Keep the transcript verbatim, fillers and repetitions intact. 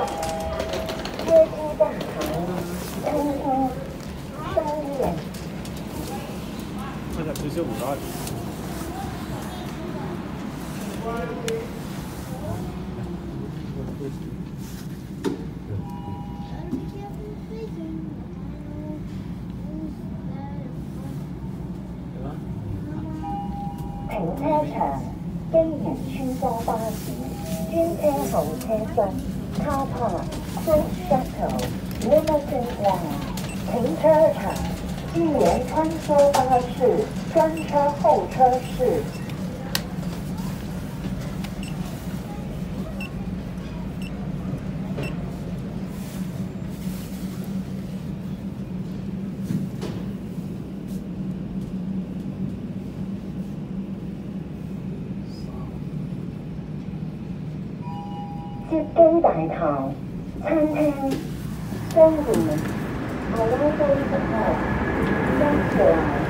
接机大堂、餐厅、商业。 那才不是五二。 停車場、機園穿梭巴士、專車候車室、Car Park、Food Shuttle、Limousine Line。停車場、機園穿梭巴士、專車候車室。接機大堂、餐廳、商店、Arrival Support、Restaurant。